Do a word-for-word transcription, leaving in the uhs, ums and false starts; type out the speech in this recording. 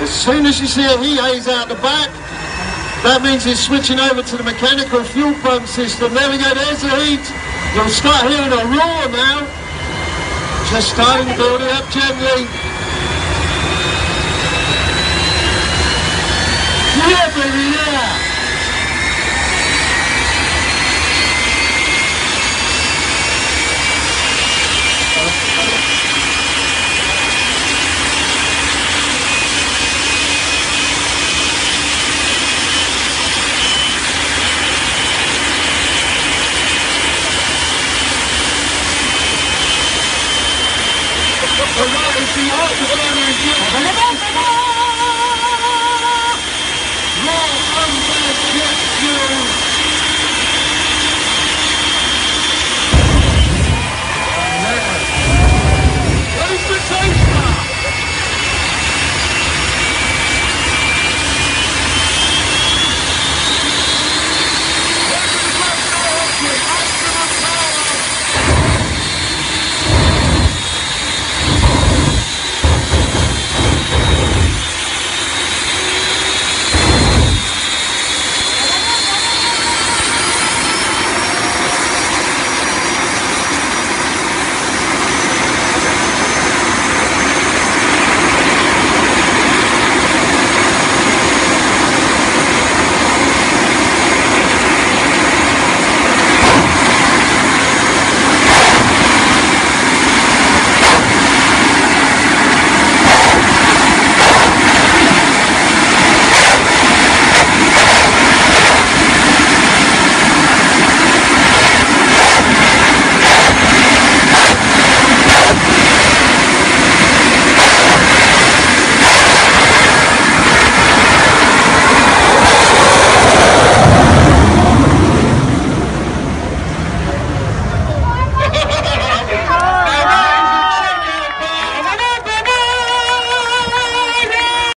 As soon as you see a heat haze out the back, that means it's switching over to the mechanical fuel pump system. There we go, there's the heat. You'll start hearing a roar now. Just starting to build it up gently. Yeah, baby, yeah. Alright, it's the after